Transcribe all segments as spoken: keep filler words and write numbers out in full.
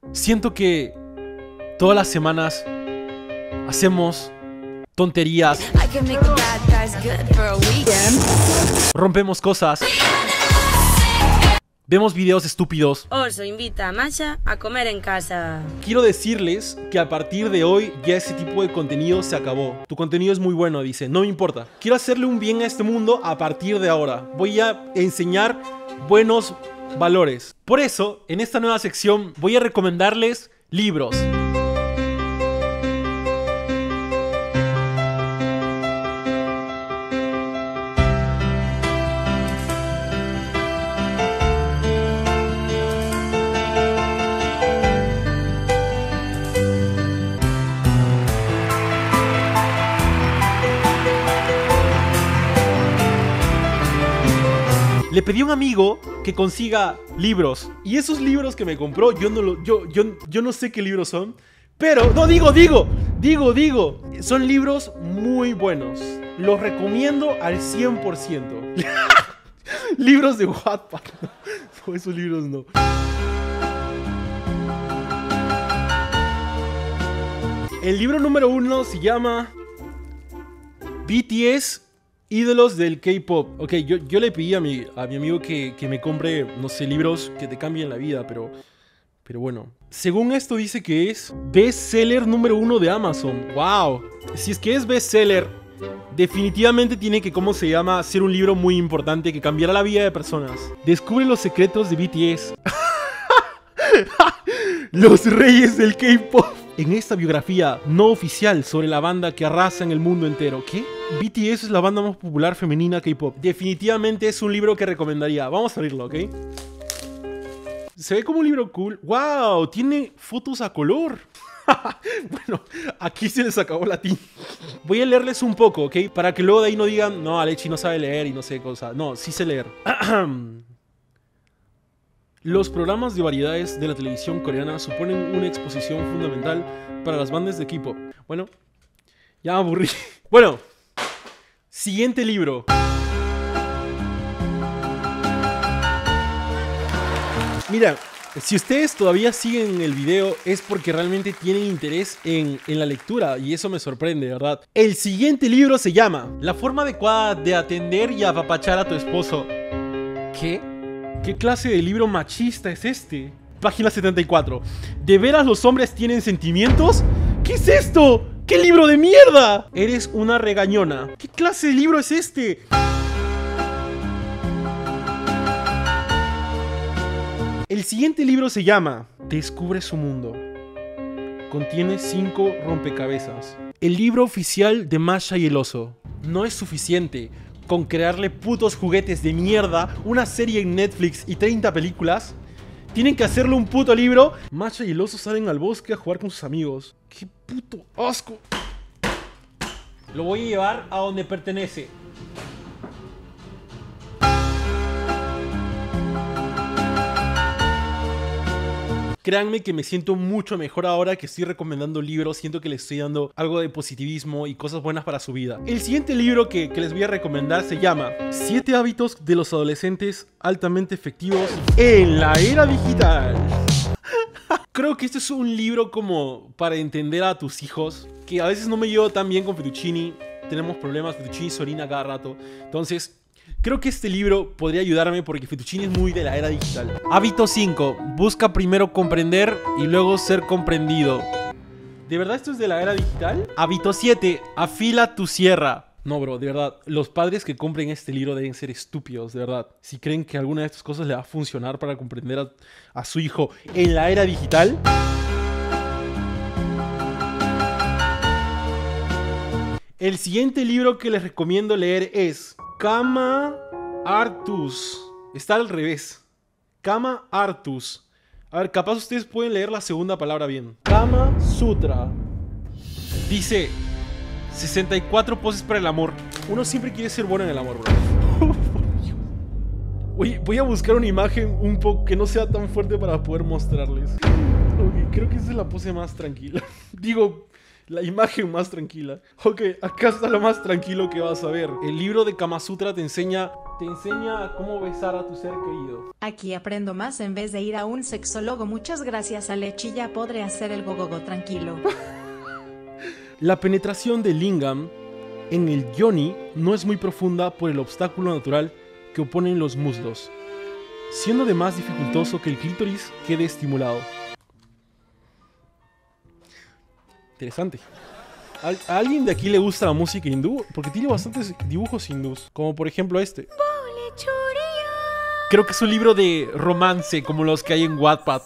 Siento que todas las semanas hacemos tonterías, rompemos cosas, vemos videos estúpidos. Oso invita a Masha a comer en casa. Quiero decirles que a partir de hoy ya ese tipo de contenido se acabó. Tu contenido es muy bueno, dice, no me importa. Quiero hacerle un bien a este mundo a partir de ahora. Voy a enseñar buenos valores. Por eso, en esta nueva sección voy a recomendarles libros. Le pedí a un amigo que consiga libros. Y esos libros que me compró, yo no lo, yo, yo, yo no sé qué libros son. Pero, no, digo, digo, digo, digo. Son libros muy buenos. Los recomiendo al cien por ciento. Libros de Wattpad. No, esos libros no. El libro número uno se llama B T S Ídolos del K-Pop. Ok, yo, yo le pedí a mi, a mi amigo que, que me compre, no sé, libros que te cambien la vida, pero... Pero bueno. Según esto dice que es bestseller número uno de Amazon. ¡Wow! Si es que es bestseller, definitivamente tiene que, ¿cómo se llama? Ser un libro muy importante que cambiará la vida de personas. Descubre los secretos de B T S. Los reyes del K-Pop. En esta biografía no oficial sobre la banda que arrasa en el mundo entero. ¿Qué? B T S es la banda más popular femenina K-Pop. Definitivamente es un libro que recomendaría. Vamos a abrirlo, ¿ok? Se ve como un libro cool. ¡Wow! Tiene fotos a color. Bueno, aquí se les acabó la tinta. Voy a leerles un poco, ¿ok? Para que luego de ahí no digan, no, Alechi no sabe leer y no sé cosa. No, sí sé leer. Los programas de variedades de la televisión coreana suponen una exposición fundamental para las bandas de K-pop. Bueno, ya me aburrí. Bueno, siguiente libro. Mira, si ustedes todavía siguen el video es porque realmente tienen interés en, en la lectura y eso me sorprende, ¿verdad? El siguiente libro se llama La forma adecuada de atender y apapachar a tu esposo. ¿Qué? ¿Qué clase de libro machista es este? Página setenta y cuatro. ¿De veras los hombres tienen sentimientos? ¿Qué es esto? ¿Qué libro de mierda? Eres una regañona. ¿Qué clase de libro es este? El siguiente libro se llama Descubre su mundo. Contiene cinco rompecabezas. El libro oficial de Masha y el oso. No es suficiente con crearle putos juguetes de mierda, una serie en Netflix y treinta películas. Tienen que hacerle un puto libro. Masha y el oso salen al bosque a jugar con sus amigos. ¡Qué puto asco! Lo voy a llevar a donde pertenece. Créanme que me siento mucho mejor ahora que estoy recomendando libros. Siento que les estoy dando algo de positivismo y cosas buenas para su vida. El siguiente libro que, que les voy a recomendar se llama siete hábitos de los adolescentes altamente efectivos en la era digital. Creo que este es un libro como para entender a tus hijos, que a veces no me llevo tan bien con Fettuccini. Tenemos problemas, Fettuccini se orina cada rato. Entonces creo que este libro podría ayudarme porque Fettuccini es muy de la era digital. Hábito cinco. Busca primero comprender y luego ser comprendido. ¿De verdad esto es de la era digital? Hábito siete. Afila tu sierra. No, bro, de verdad. Los padres que compren este libro deben ser estúpidos, de verdad. Si creen que alguna de estas cosas le va a funcionar para comprender a, a su hijo en la era digital. El siguiente libro que les recomiendo leer es Kama Artus. Está al revés. Kama Artus. A ver, capaz ustedes pueden leer la segunda palabra bien. Kama Sutra. Dice sesenta y cuatro poses para el amor. Uno siempre quiere ser bueno en el amor, bro. Oye, voy a buscar una imagen un poco que no sea tan fuerte para poder mostrarles. Ok, creo que esa es la pose más tranquila. Digo, la imagen más tranquila. Ok, acá está lo más tranquilo que vas a ver. El libro de Kama Sutra te enseña te enseña cómo besar a tu ser querido. Aquí aprendo más en vez de ir a un sexólogo. Muchas gracias, Alechi, ya podré hacer el gogogo tranquilo. La penetración de lingam en el yoni no es muy profunda por el obstáculo natural que oponen los muslos, siendo de más dificultoso que el clítoris quede estimulado. Interesante. ¿A alguien de aquí le gusta la música hindú? Porque tiene bastantes dibujos hindús, como por ejemplo este. Creo que es un libro de romance como los que hay en Wattpad.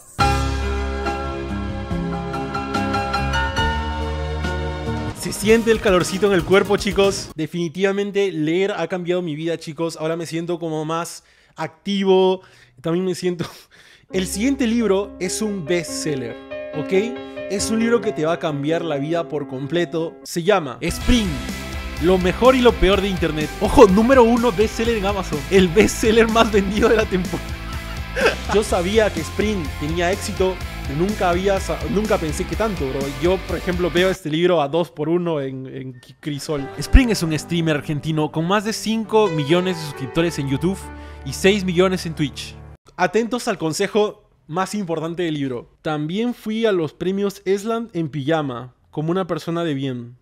Se siente el calorcito en el cuerpo, chicos. Definitivamente leer ha cambiado mi vida, chicos. Ahora me siento como más activo. También me siento... El siguiente libro es un bestseller, ¿ok? Es un libro que te va a cambiar la vida por completo. Se llama Spring, lo mejor y lo peor de internet. Ojo, número uno bestseller en Amazon. El bestseller más vendido de la temporada. Yo sabía que Spring tenía éxito. Nunca había, nunca pensé que tanto, bro. Yo, por ejemplo, veo este libro a dos por uno en, en Crisol. Spring es un streamer argentino con más de cinco millones de suscriptores en YouTube y seis millones en Twitch. Atentos al consejo más importante del libro. También fui a los premios Esland en pijama, como una persona de bien.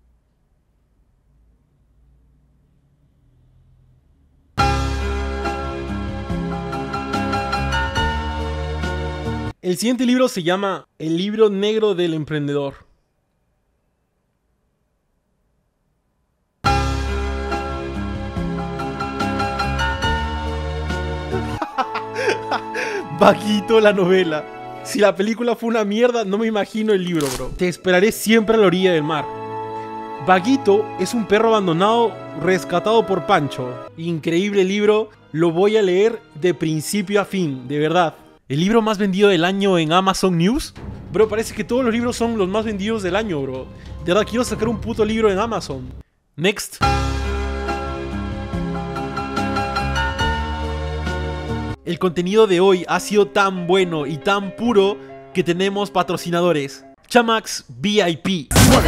El siguiente libro se llama El libro negro del emprendedor. Vaguito, la novela. Si la película fue una mierda, no me imagino el libro, bro. Te esperaré siempre a la orilla del mar. Vaguito es un perro abandonado rescatado por Pancho. Increíble libro, lo voy a leer de principio a fin, de verdad. ¿El libro más vendido del año en Amazon News? Bro, parece que todos los libros son los más vendidos del año, bro. De verdad, quiero sacar un puto libro en Amazon. Next. El contenido de hoy ha sido tan bueno y tan puro que tenemos patrocinadores. Chamax V I P.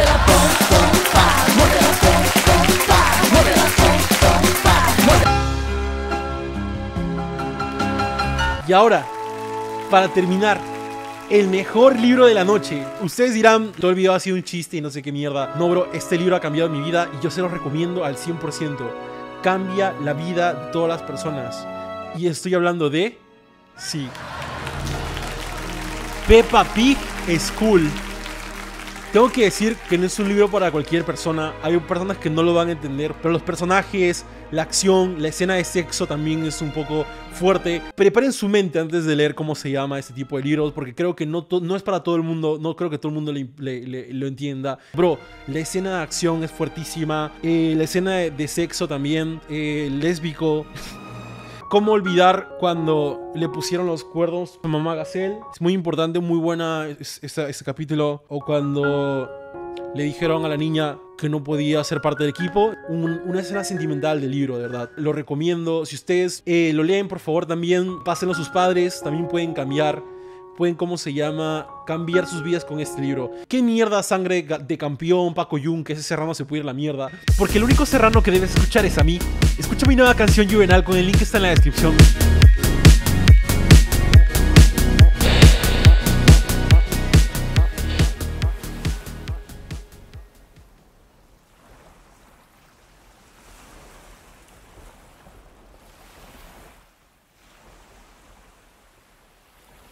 Y ahora, para terminar, el mejor libro de la noche. Ustedes dirán, todo el video ha sido un chiste y no sé qué mierda. No, bro, este libro ha cambiado mi vida y yo se lo recomiendo al cien por ciento. Cambia la vida de todas las personas. Y estoy hablando de... Sí. Peppa Pig School. Tengo que decir que no es un libro para cualquier persona. Hay personas que no lo van a entender, pero los personajes, la acción, la escena de sexo también es un poco fuerte. Preparen su mente antes de leer cómo se llama este tipo de libros, porque creo que no, no es para todo el mundo. No creo que todo el mundo le, le, le, lo entienda. Bro, la escena de acción es fuertísima. Eh, la escena de, de sexo también. Eh, lésbico. ¿Cómo olvidar cuando le pusieron los cuernos a mamá Gazelle? Es muy importante, muy buena ese, ese capítulo. O cuando le dijeron a la niña que no podía ser parte del equipo. Un, una escena sentimental del libro, de verdad. Lo recomiendo. Si ustedes eh, lo leen, por favor, también pásenlo a sus padres. También pueden cambiar. Pueden, ¿cómo se llama? Cambiar sus vidas con este libro. ¿Qué mierda sangre de campeón, Paco Yun? Que ese serrano se puede ir a la mierda. Porque el único serrano que debes escuchar es a mí. Escucha mi nueva canción Juvenal, con el link que está en la descripción.